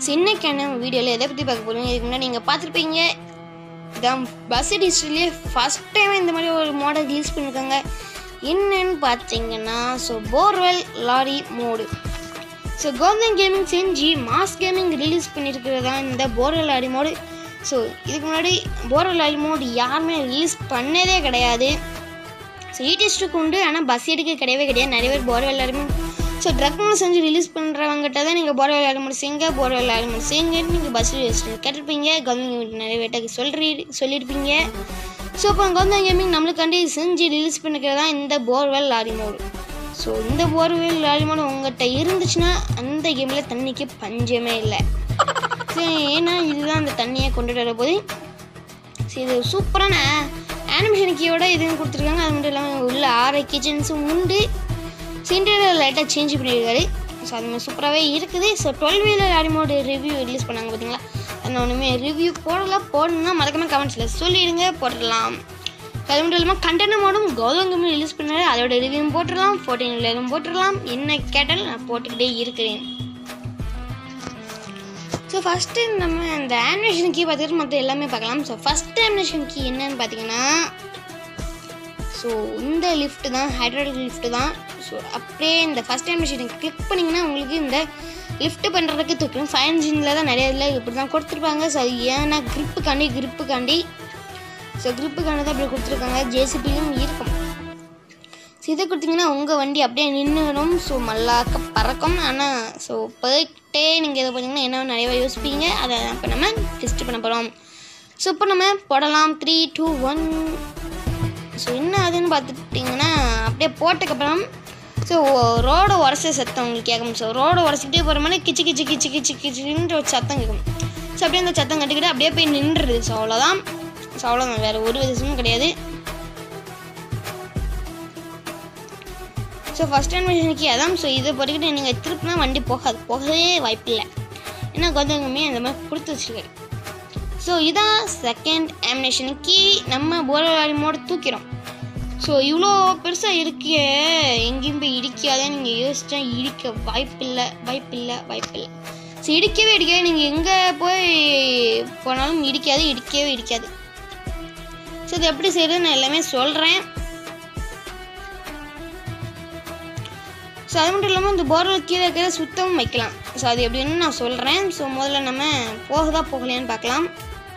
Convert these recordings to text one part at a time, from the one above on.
இன்னைக்கான வீடியோவில் எதை பற்றி பார்க்க போகிறோம். இதுக்கு முன்னாடி நீங்கள் பார்த்துருப்பீங்க, இதான் பஸ்ஸட் ஹிஸ்ட்ரியிலே ஃபஸ்ட் டைம் இந்த மாதிரி ஒரு மாடல் ரிலீஸ் பண்ணியிருக்காங்க. என்னன்னு பார்த்தீங்கன்னா borewell lorry mod. Golden Gaming செஞ்சு மாஸ் கேமிங் ரிலீஸ் பண்ணியிருக்கிறது தான் இந்த போர்வெல் லாரி மோடு. இதுக்கு முன்னாடி போர்வெல் லாரி மோடு யாருமே ரிலீஸ் பண்ணதே கிடையாது. ஈடிஸ்ட்டுக்கு உண்டு, ஆனால் பஸ்ஸட்டுக்கு கிடையவே கிடையாது. நிறைய பேர் borewell lorry mod truck mod செஞ்சு ரிலீஸ் பண்ணுறவங்ககிட்ட தான் நீங்கள் போர்வெல் லாரி மோடு செய்யுங்க, போர்வெல் லாரி மோடு செய்யுங்கன்னு நீங்கள் பஸ்ஸில் கேட்டிருப்பீங்க. கவர்மெண்ட் நிறைய பேர்ட்டுக்கு சொல்லியிருப்பீங்க. இப்போ கவர்மெண்ட் கேமிங் நம்மளுக்காண்டி செஞ்சு ரிலீஸ் பண்ணிக்கிறது தான் இந்த போர்வெல் லாரி மோடு. இந்த போர்வெல் லாரி மோடு உங்கள்கிட்ட இருந்துச்சுன்னா அந்த கேமில் தண்ணிக்கு பஞ்சமே இல்லை. ஏன்னா இதுதான் அந்த தண்ணியை கொண்டுட்டு வர போது. இது சூப்பரான அனிமேஷன் கீயோட இதுன்னு கொடுத்துருக்காங்க. அது மட்டும் இல்லாமல் உள்ள 6 கிச்சன்ஸும் உண்டு. இன்டீரியர் லைட்டாக சேஞ்ச் பண்ணியிருக்காரு. அது மாதிரி சூப்பராகவே இருக்குது. 12 wheeler lorry mod review release பண்ணாங்க பார்த்தீங்களா. அது ஒன்றுமே ரிவ்யூ போடணும்னா மறக்காம கமெண்ட்ஸில் சொல்லிடுங்க, போட்டுடலாம். அது மட்டும் இல்லாமல் கண்டென்ட் மோடும் கௌதம் கம்பெனி ரிலீஸ் பண்ணாரு, அதோட ரிவ்யூவும் போட்டுடலாம், 14 வீலரும் போட்டுடலாம். என்ன கேட்டால் நான் போட்டுக்கிட்டே இருக்கிறேன். ஃபஸ்ட்டு நம்ம அந்த அனிமேஷன் கீ பார்த்துட்டு மற்ற எல்லாமே பார்க்கலாம். ஃபஸ்ட் அனிமேஷன் கீ என்னன்னு பார்த்தீங்கன்னா இந்த லிஃப்ட்டு தான், ஹைட்ராலிக் லிஃப்ட்டு தான். அப்படியே இந்த ஃபஸ்ட் அனிமேஷன் கிளிக் பண்ணிங்கன்னா உங்களுக்கு இந்த லிஃப்ட்டு பண்ணுறதுக்கு தூக்கும். ஃபயர் இன்ஜினில் தான் நிறைய இதில் இப்படி தான் கொடுத்துருப்பாங்க. அது ஏன்னா கிரிப்புக்காண்டி கிரிப்புக்காண்டி தான் அப்படி கொடுத்துருக்காங்க. ஜேசிபியும் இருக்கும். இதை கொடுத்தீங்கன்னா உங்கள் வண்டி அப்படியே நின்றுடும். மல்லாக்க பறக்கும். ஆனால் போயிட்டே நீங்கள் இதை பார்த்தீங்கன்னா என்ன நிறைய யோசிப்பீங்க. அதை இப்போ நம்ம டெஸ்ட் பண்ண போகிறோம். இப்போ நம்ம போடலாம். 3, 2, 1. என்ன ஆகுதுன்னு பார்த்துட்டிங்கன்னா அப்படியே போட்டதுக்கப்புறம் ரோடை உரச சத்தம் உங்களுக்கு கேட்கும். ரோடை உரசிக்கிட்டே போகிற மாதிரி கிச்சு கிச்சு கிச்சு கிச்சு கிச்சுன்ற ஒரு சத்தம் கேட்கும். அப்படியே அந்த சத்தம் கட்டிக்கிட்டு அப்படியே போய் நின்றுடுது. அவ்வளோதான். வேறு ஒரு விதமும் கிடையாது. ஃபஸ்ட் அனிமேஷனுக்கு அதான். இதை போட்டுக்கிட்டு நீங்கள் திருப்பினா வண்டி போகவே வாய்ப்பில்லை. ஏன்னா கௌதம் அந்த மாதிரி கொடுத்து வச்சுருக்காரு. இதான் செகண்ட் அனிமேஷனுக்கு நம்ம போர்வெல் லாரி மோடு தூக்கிறோம். இவ்வளோ பெருசாக இருக்கே, எங்கேயும் போய் இடிக்காத நீங்கள் யோசிச்சா இடிக்க வாய்ப்பில்லை. இடிக்கவே நீங்கள் எங்கே போனாலும் இடிக்கவே இடிக்காது. இது எப்படி செய்யறது நான் எல்லாமே சொல்கிறேன். அது மட்டும் இல்லாமல் இந்த போர்வெல் கீழே இருக்கிற சுத்தமும் வைக்கலாம். அது எப்படின்னு நான் சொல்கிறேன். முதல்ல நம்ம போகலையான்னு பார்க்கலாம்.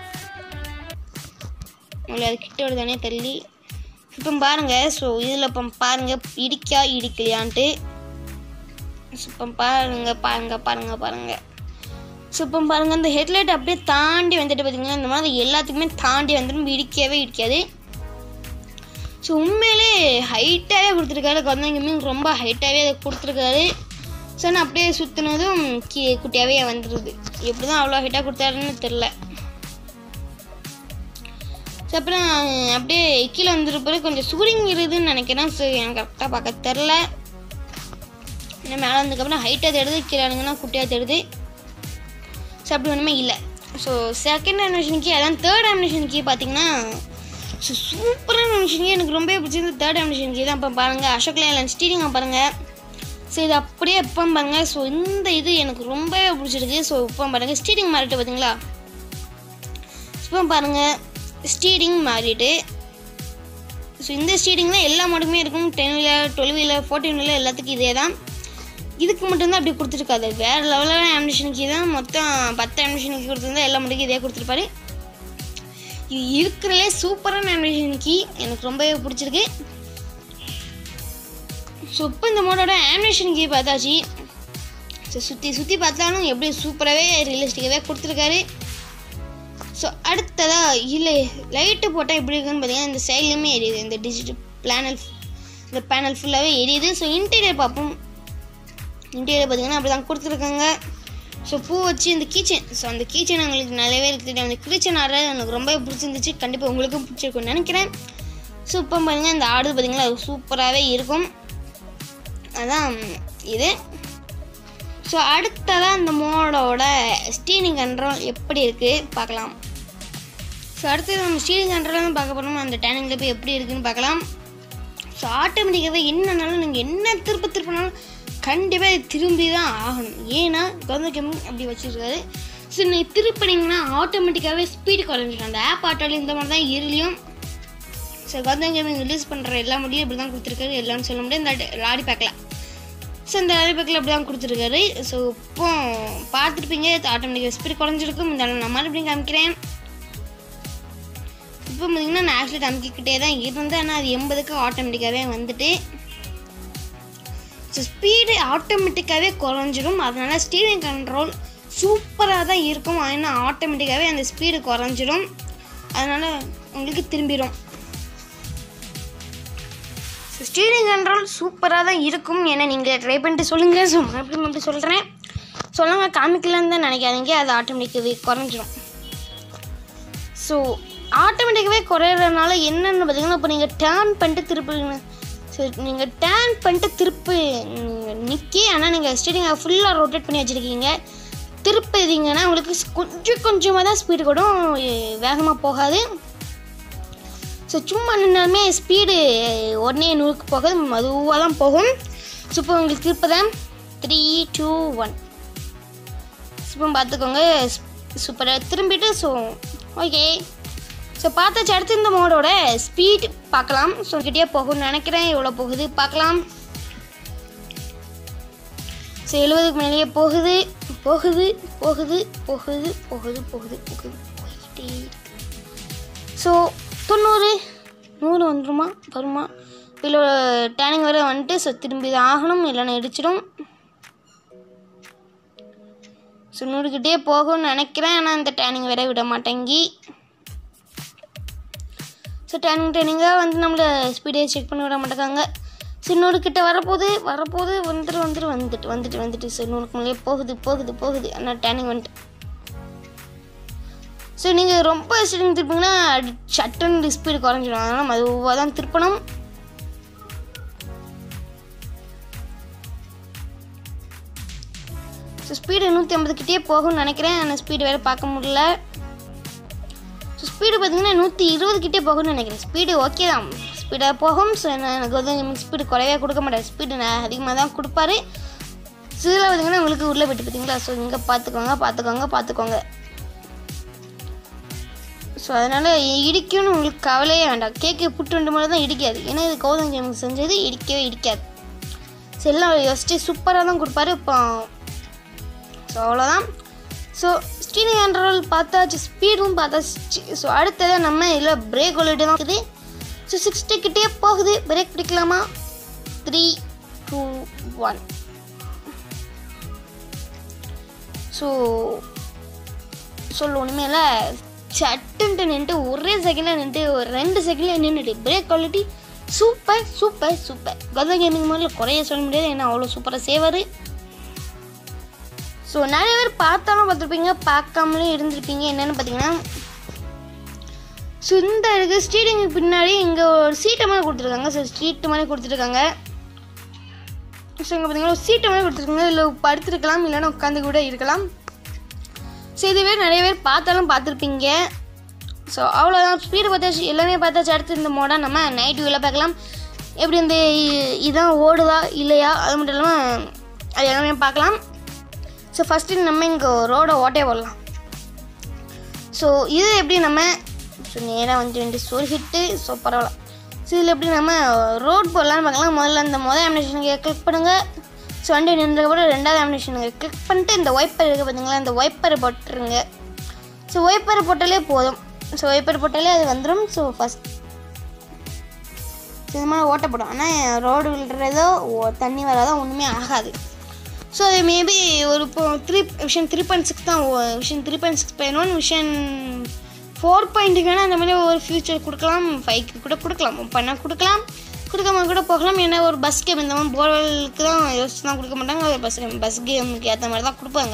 அது கிட்ட வருதானே தள்ளி இப்போ பாருங்கள். இதில் இப்போ பாருங்கள் இடிக்கலையான்ட்டு. இப்போ பாருங்கள். இப்போ பாருங்கள், இந்த ஹெட்லைட் அப்படியே தாண்டி வந்துட்டு பார்த்தீங்கன்னா இந்த மாதிரி எல்லாத்துக்குமே தாண்டி வந்துடும். இடிக்கவே இருக்காது. உண்மையிலே ஹைட்டாகவே கொடுத்துருக்காரு. கௌதம் ரொம்ப ஹைட்டாகவே அதை கொடுத்துருக்காரு. நான் அப்படியே சுற்றினதும் குட்டியாகவே வந்துடுது. எப்படி தான் அவ்வளோ ஹைட்டாக கொடுத்தாருன்னு தெரில. அப்புறம் அப்படியே கீழே வந்துருப்பது கொஞ்சம் சுருங்கிடுதுன்னு நினைக்கிறேன். எனக்கு கரெக்டாக பார்க்க தெரில. இன்னும் மேலே வந்ததுக்கப்புறம் ஹைட்டாக தேடுது, கீழே இறங்குனா குட்டியாக தேடுது. அப்படி ஒன்றுமே இல்லை. செகண்ட் அனிமேஷனுக்கு அதான் தேர்ட் அனிமேஷனுக்கு பார்த்தீங்கன்னா சூப்பரான அனிமேஷனுக்கு எனக்கு ரொம்ப பிடிச்சிருந்து. தேர்ட் அனிமேஷனுக்கு தான். இப்போ பாருங்கள், அசோக் லேலண்ட் ஸ்டீரிங்கை பாருங்கள். இது அப்படியே இப்போ பாருங்கள். இந்த இது எனக்கு ரொம்பவே பிடிச்சிருக்கு. இப்போ பாருங்கள், ஸ்டீரிங் மாறிட்டு பார்த்தீங்களா. இப்போ பாருங்கள், ஸ்டீரிங் மாறிட்டு. இந்த ஸ்டீரிங்லாம் எல்லா மாடுக்குமே இருக்கும். 10 வீலர், 12 வீலர், 14 வீலர் எல்லாத்துக்கும் இதே தான். இதுக்கு மட்டும்தான் அப்படி கொடுத்துருக்காது. வேறு லெவலான அனிமேஷனுக்கு தான். மொத்தம் 10 அனிமேஷனுக்கு கொடுத்துருந்தா எல்லா மாட்டுக்கும் இதே கொடுத்துருப்பாரு. இது இருக்கிறதுலே சூப்பரான அனிமேஷனுக்கு எனக்கு ரொம்பவே பிடிச்சிருக்கு. இப்போ இந்த மோடோட அனிமேஷனுக்கு பார்த்தாச்சு. சுற்றி பார்த்தாலும் எப்படி சூப்பராகவே ரியலிஸ்டிக்காகவே கொடுத்துருக்காரு. அடுத்ததாக இல்லை லைட்டு போட்டால் எப்படி இருக்குன்னு பார்த்தீங்கன்னா இந்த சைட்லேயுமே எரியுது. இந்த டிஜிட்டல் பேனல் ஃபுல்லாகவே எரியுது. இன்டீரியர் பார்ப்போம். இன்டீரியர் பார்த்தீங்கன்னா அப்படி தான் கொடுத்துருக்காங்க. பூ வச்சு இந்த கீச்சன். அந்த கீச்சன் எங்களுக்கு நிறையவே இருக்குது. அந்த கீச்சன் ஆடுறது எனக்கு ரொம்ப பிடிச்சிருந்துச்சு. கண்டிப்பாக உங்களுக்கும் பிடிச்சிருக்குன்னு நினைக்கிறேன். இப்போ பாருங்கள், இந்த ஆடு பார்த்தீங்கன்னா அது சூப்பராகவே இருக்கும். அதான் இது. அடுத்ததாக இந்த மோடோட ஸ்டீரிங் கண்ட்ரோல் எப்படி இருக்குது பார்க்கலாம். அடுத்தது நம்ம ஸ்டீரிங் கண்ட்ரோல் பார்க்க போகிறோம். அந்த டேனிங்கில் போய் எப்படி இருக்குதுன்னு பார்க்கலாம். ஆட்டோமேட்டிக்காகவே என்னன்னாலும் நீங்கள் என்ன திருப்பினாலும் கண்டிப்பாக திரும்பி தான் ஆகணும். ஏன்னா கௌதம் கேமிங் அப்படி வச்சுருக்காரு. ஸோ நீங்கள் திருப்பினீங்கன்னா ஆட்டோமேட்டிக்காகவே ஸ்பீடு குறைஞ்சிடும். அந்த ஆப் ஆட்டோவில் இந்த மாதிரி தான் இருளியும். ஸோ கௌதம் கேமிங் ரிலீஸ் பண்ணுற எல்லா முடியும் இப்படி தான் கொடுத்துருக்காரு. எல்லாம்னு சொல்ல முடியாது. இந்த லாரி பேக்கில் இந்த லாரி பேக்கில் அப்படி தான் கொடுத்துருக்காரு. ஸோ இப்போ பார்த்துருப்பீங்க ஆட்டோமேட்டிக்காக ஸ்பீடு குறைஞ்சிருக்கும். இந்த நான் மறுபடியும் காமிக்கிறேன். இப்போ பார்த்தீங்கன்னா நான் ஆக்சுவலி காமிக்கிட்டே தான் இருந்தேன். ஆனால் அது 80க்கு ஆட்டோமேட்டிக்காகவே வந்துட்டு ஸோ ஸ்பீடு ஆட்டோமேட்டிக்காகவே குறைஞ்சிடும். அதனால் ஸ்டீரிங் கண்ட்ரோல் சூப்பராக தான் இருக்கும். ஆனால் ஆட்டோமேட்டிக்காகவே அந்த ஸ்பீடு குறைஞ்சிடும். அதனால் உங்களுக்கு திரும்பிடும். ஸோ ஸ்டீரிங் கண்ட்ரோல் சூப்பராக தான் இருக்கும். ஏன்னா நீங்கள் ட்ரை பண்ணிட்டு சொல்லுங்கள். ஸோ மறுபடியும் அப்படி சொல்கிறேன். சொல்லுங்கள் காமிக்கலன்னு தான் நினைக்காதீங்க. அது ஆட்டோமேட்டிக்காகவே குறைஞ்சிடும். ஸோ ஆட்டோமேட்டிக்காகவே குறையிறதுனால என்னென்னு பார்த்தீங்கன்னா இப்போ நீங்கள் டேர்ன் பண்ணிட்டு திருப்புங்க. ஸோ நீங்கள் டேர்ன் பண்ணிட்டு திருப்பு நிற்கி ஆனால் நீங்கள் ஸ்டீரிங்கை ஃபுல்லாக ரொட்டேட் பண்ணி வச்சுருக்கீங்க. திருப்பிங்கன்னா உங்களுக்கு கொஞ்சம் கொஞ்சமாக தான் ஸ்பீடு கூட வேகமாக போகாது. ஸோ சும்மா நின்னாலுமே ஸ்பீடு உடனே 100க்கு போகாது, மெதுவாக தான் போகும். ஸோ இப்போ உங்களுக்கு திருப்பதான் 3, 2, 1 இப்போ பார்த்துக்கோங்க. சூப்பராக திரும்பிட்டு ஸோ ஓகே. ஸோ பார்த்தாச்சு. அடுத்து இந்த மோடோட ஸ்பீட் பார்க்கலாம். ஸோ கிட்டே போகும்னு நினைக்கிறேன். எவ்வளோ போகுது பார்க்கலாம். ஸோ 70க்கு மேலேயே போகுது போகுது போகுது போகுது போகுது போகுது போகுது போயிட்டே இருக்கு. ஸோ 90, 100 வந்துருமா வருமா? இல்லை டேனிங் வர வந்துட்டு ஸோ திரும்பி தான் ஆகணும், இல்லைன்னா இடிச்சிடும். ஸோ 100கிட்டே போகும்னு நினைக்கிறேன். ஆனால் இந்த டேனிங் வேற விட மாட்டேங்கி. ஸோ டேனிங்காக வந்து நம்மளை ஸ்பீடே செக் பண்ணி விட மாட்டேங்காங்க. ஸோ 100கிட்ட வரப்போது வந்துட்டு ஸோ 100க்கு மேலே போகுது. ஆனால் டேனிங் வந்துட்டு ஸோ நீங்கள் ரொம்ப ஸ்டீரிங் திருப்பிங்கன்னா சட்டுன்னு ஸ்பீடு குறைஞ்சிடும். அதனால் மெதுவாக தான் திருப்பணும். ஸோ ஸ்பீடு 150கிட்டே போகும்னு நினைக்கிறேன். ஆனால் ஸ்பீடு வேறு பார்க்க முடியல. ஸோ ஸ்பீடு பார்த்தீங்கன்னா 120கிட்டே போகும்னு நினைக்கிறேன். ஸ்பீடு ஓகே தான், ஸ்பீடாக போகும். ஸோ எனக்கு வந்து ஸ்பீடு குறைவே கொடுக்க மாட்டேன். ஸ்பீடு நான் அதிகமாக தான் கொடுப்பாரு. ஸோ இதில் பார்த்தீங்கன்னா உங்களுக்கு உள்ளே போய்ட்டு பார்த்தீங்களா. ஸோ இங்கே பார்த்துக்கோங்க. ஸோ அதனால் இடிக்கும்னு உங்களுக்கு கவலையே வேண்டாம். கேக்கு புட்டு 2 முறை தான் இடிக்காது. ஏன்னா இது கௌதம் கேமிங் செஞ்சது இடிக்கவே இடிக்காது. ஸோ எல்லாம் யோசிச்சு சூப்பராக தான் கொடுப்பாரு. இப்போ ஸோ அவ்வளோதான். ஸோ ஸ்டீரிங் கண்ட்ரோல் பார்த்தாச்சு, ஸ்பீடும் பார்த்தாச்சு. ஸோ அடுத்ததான் நம்ம இதில் பிரேக் ஒலிட்டு தான் இருக்குது. ஸோ 60கிட்டே போகுது. பிரேக் பிடிக்கலாமா? 3, 2, 1 ஸோ ஒன்றுமே இல்லை. சட்டுன்ட்டு நின்றுட்டு ஒரே செகண்டில் நின்றுட்டு ஒரு 2 செகண்டில் நின்றுட்டு brake quality super. Gautham gaming முதல்ல குறைய சொல்ல முடியாது. ஏன்னா அவ்வளோ சூப்பராக சேவார். ஸோ நிறைய பேர் பார்த்துருப்பீங்க, பார்க்காமலே இருந்திருப்பீங்க. என்னென்னு பார்த்தீங்கன்னா ஸோ இந்த இருக்குது ஸ்டீரிங்கு பின்னாடி இங்கே ஒரு சீட்டை மாதிரி கொடுத்துருக்காங்க. ஸோ சீட்டு மாதிரி கொடுத்துருக்காங்க. ஸோ இங்கே பார்த்தீங்கன்னா ஒரு சீட்டை மாதிரி கொடுத்துருக்காங்க. இல்லை படுத்துருக்கலாம், இல்லைன்னா உட்காந்து கூட இருக்கலாம். ஸோ இதுவே நிறைய பேர் பார்த்துருப்பீங்க. ஸோ அவ்வளோதான். ஸ்பீடு பார்த்தாச்சு, எல்லாமே பார்த்தாச்சு. அடுத்து இந்த மோடாக நம்ம நைட் வியூவில் பார்க்கலாம். எப்படி இந்த இதான் ஓடுதா இல்லையா அது மட்டும் இல்லாமல் அது எல்லாமே பார்க்கலாம். ஸோ ஃபஸ்ட்டு நம்ம இங்கே ரோடை ஓட்டே போடலாம். ஸோ இது எப்படி நம்ம ஸோ நேராக வந்து சொருகிட்டு ஸோ பரவாயில்ல. ஸோ இதில் எப்படி நம்ம ரோட் போடலான்னு பார்க்கலாம். முதல்ல அந்த ஆமினேஷனுக்கு கிளிக் பண்ணுங்கள். ஸோ வண்டி நின்றதுக்கப்புறம் 2வது ஆமினேஷனுக்கு கிளிக் பண்ணிட்டு இந்த வைப்பர் இருக்குது பார்த்தீங்களா, இந்த வைப்பரை போட்டுருங்க. ஸோ வைப்பரை போட்டாலே போதும். ஸோ வைப்பர் போட்டாலே அது வந்துடும். ஸோ ஃபஸ்ட் இது மாதிரி ஓட்டப்படும். ஆனால் ரோடு விழுறதோ தண்ணி வராதோ ஒன்றுமே ஆகாது. ஸோ அது மேபி ஒரு இப்போ விஷன் 3.6 தான். விஷன் 3.6.1 விஷன் 4.0 அந்த மாதிரி ஒரு ஃபியூச்சர் கொடுக்கலாம். 5க்கு கூட கொடுக்கலாம், பண்ணால் கொடுக்காம கூட போகலாம். ஏன்னா ஒரு பஸ் கேம் இந்த மாதிரி போர்வெலுக்கு தான் யோசிச்சு தான் கொடுக்க மாட்டாங்க. ஒரு பஸ் கேமுக்கு ஏற்ற மாதிரி தான் கொடுப்பாங்க.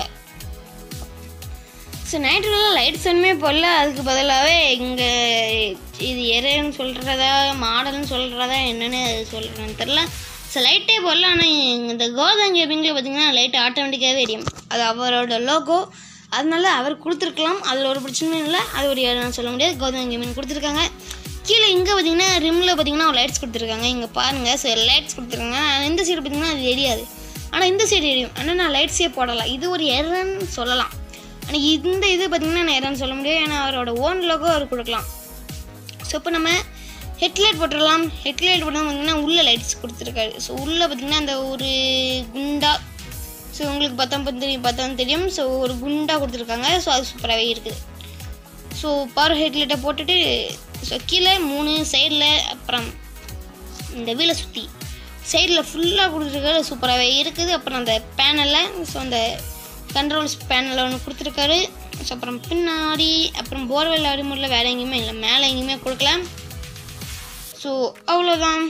ஸோ நைட்டில் லைட்ஸ் ஒன்றுமே போடல. அதுக்கு பதிலாகவே இங்கே இது எரேன்னு சொல்கிறதா மாடல்னு சொல்கிறதா என்னென்னு சொல்கிறேன்னு தெரில. ஸோ லைட்டே போடல. ஆனால் இந்த கௌதம் கேமிங்கில் பார்த்திங்கன்னா லைட் ஆட்டோமேட்டிக்காகவே எரியும். அது அவரோட லோகோ, அதனால அவர் கொடுத்துருக்கலாம். அதில் ஒரு பிரச்சனையும் இல்லை. அது ஒரு நான் சொல்ல முடியாது. கௌதம் கேமிங் கொடுத்துருக்காங்க. கீழே இங்கே பார்த்தீங்கன்னா ரிம்மில் பார்த்தீங்கன்னா லைட்ஸ் கொடுத்துருக்காங்க. இங்கே பாருங்கள். ஸோ லைட்ஸ் கொடுத்துருக்காங்க. இந்த சைடு பார்த்திங்கன்னா அது எரியாது. ஆனால் இந்த சைடு எரியும். ஆனால் நான் லைட்ஸே போடலாம். இது ஒரு எரர்னு சொல்லலாம். ஆனால் இந்த இது பார்த்திங்கன்னா நான் எரர்னு சொல்ல முடியாது. ஏன்னா அவரோட ஓன் லோகோ அவர் கொடுக்கலாம். ஸோ இப்போ நம்ம ஹெட்லைட் போட்டுடலாம். ஹெட்லைட் போட்டால் பார்த்திங்கன்னா உள்ளே லைட்ஸ் கொடுத்துருக்காரு. ஸோ உள்ளே பார்த்திங்கன்னா அந்த ஒரு குண்டா, ஸோ உங்களுக்கு பார்த்தா தெரியும். ஸோ ஒரு குண்டா கொடுத்துருக்காங்க. ஸோ அது சூப்பராகவே இருக்குது. ஸோ பவர் ஹெட்லைட்டை போட்டுட்டு ஸோ கீழே 3 சைடில் அப்புறம் இந்த வீலை சுற்றி சைடில் ஃபுல்லாக கொடுத்துருக்காரு. சூப்பராகவே இருக்குது. அப்புறம் அந்த பேனலில் ஸோ அந்த கண்ட்ரோல்ஸ் பேனலில் ஒன்று கொடுத்துருக்காரு. ஸோ அப்புறம் பின்னாடி அப்புறம் போர்வெல் அறிமுறையில் வேறு எங்கேயுமே இல்லை, மேலே எங்கேயுமே கொடுக்கலாம். ஸோ அவ்வளோதான்.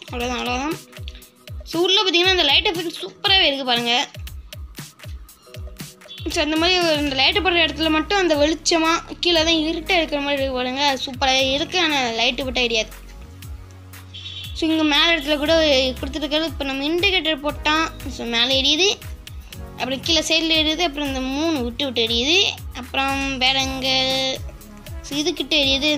ஸோ உள்ளே பார்த்தீங்கன்னா அந்த லைட் எஃபெக்ட் சூப்பராகவே இருக்குது பாருங்கள். ஸோ அந்த மாதிரி இந்த லைட்டு போடுற இடத்துல மட்டும் அந்த வெளிச்சமாக கீழே தான் இருட்டாக இருக்கிற மாதிரி இருக்கு பாருங்க. அது சூப்பராக இருக்குது. ஆனால் லைட்டு விட்டால் தெரியாது. ஸோ இங்கே மேலே இடத்துல கூட கொடுத்துருக்காரு. இப்போ நம்ம இண்டிகேட்டர் போட்டால் ஸோ மேலே எரியுது, அப்புறம் கீழே சைடில் எரியுது, அப்புறம் இந்த 3 விட்டு எரியுது, அப்புறம் வேற எங்கே ஸோ இதுக்கிட்ட எரியுது,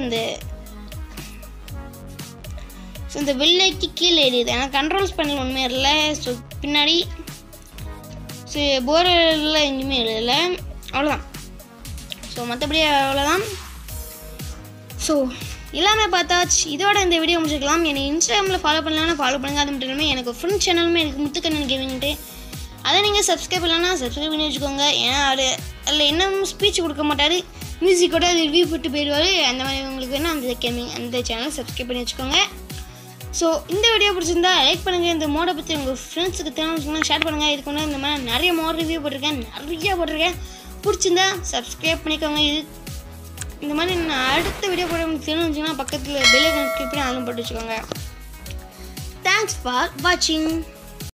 இந்த வெள்ளைக்கு கீழே எரியுது. ஆனால் கண்ட்ரோல்ஸ் பேனல் ஒன்றுமே இல்லை. ஸோ பின்னாடி ஸோ போரில் எங்கேயுமே இல்லை. அவ்வளோதான். ஸோ மற்றபடி அவ்வளோதான். ஸோ எல்லாமே பார்த்தாச்சு. இதோட இந்த வீடியோ முடிச்சுக்கலாம். என்னை இன்ஸ்டாகிராமில் ஃபாலோ பண்ணலாம்னா ஃபாலோ பண்ணுங்கள். அது மட்டும் இல்லாமல் எனக்கு ஃப்ரெண்ட் சேனலுமே இருக்குது, முத்துக்கண்ணன் கேமிங்ட்டு. அதை நீங்கள் சப்ஸ்கிரைப் பண்ணலாம்னா சப்ஸ்கிரைப் பண்ணி வச்சுக்கோங்க. ஏன்னா அதில் என்ன ஸ்பீச் கொடுக்க மாட்டார், மியூசிக்கோட அது ரிவ்யூ போட்டு போயிடுவார். அந்த மாதிரி உங்களுக்கு வேணால் அந்த சேனலை சப்ஸ்கிரைப் பண்ணி வச்சுக்கோங்க. ஸோ இந்த வீடியோ பிடிச்சிருந்தா லைக் பண்ணுங்கள். இந்த மோடை பற்றி உங்கள் ஃப்ரெண்ட்ஸுக்கு தெரிஞ்சுக்கணும், ஷேர் பண்ணுங்கள். இதுக்கு வந்து இந்த மாதிரி நிறைய மோட் ரிவ்யூ போட்டிருக்கேன். பிடிச்சிருந்தா சப்ஸ்கிரைப் பண்ணிக்கோங்க. இந்த மாதிரி நான் அடுத்த வீடியோ போட தெரிஞ்சுன்னா பக்கத்தில் பெல் ஐகான் கிளிக் பண்ணி ஆளும் போட்டு வச்சுக்கோங்க. தேங்க்ஸ் ஃபார் வாட்சிங்.